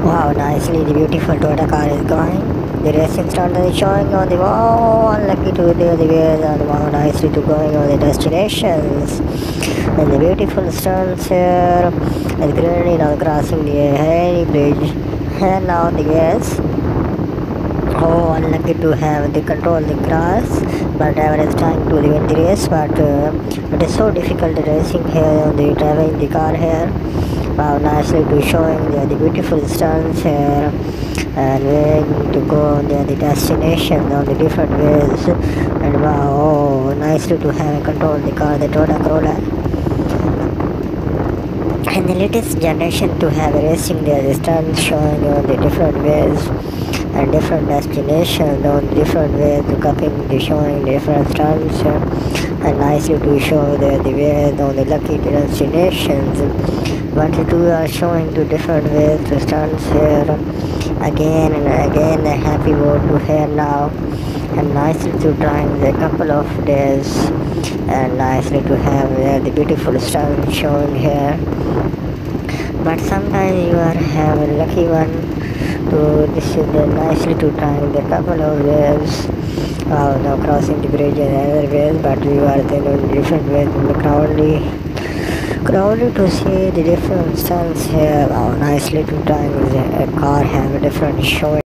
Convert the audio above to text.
Wow, nicely the beautiful Toyota car is going. The racing started showing on the wall. Unlucky to the wheels and wow, nicely to going on the destinations. And the beautiful stunts here. And greenery now crossing the Harry Bridge. And now the gas. Oh, unlucky to have the control the grass, but driver is trying to win the race, but it is so difficult racing here on the driving the car here. Wow, nicely to showing the beautiful stunts here and waiting to go on the destination on the different ways. And wow, oh, nicely to have control the car, the Toyota Corolla. And the latest generation to have racing the stunts showing on the different ways and different destinations on different ways to copying the showing different stunts and nicely to show the ways on the lucky destinations. But the two are showing two different ways to stunts here again and again. A happy boat to here now and nicely to trying a couple of days and nicely to have the beautiful stunts shown here. But sometimes you are have a lucky one to this is the nicely to trying the couple of waves now crossing the bridge and other ways, but you are then in different ways in the crowded to see the different stunts here. Nicely to trying a car have a different show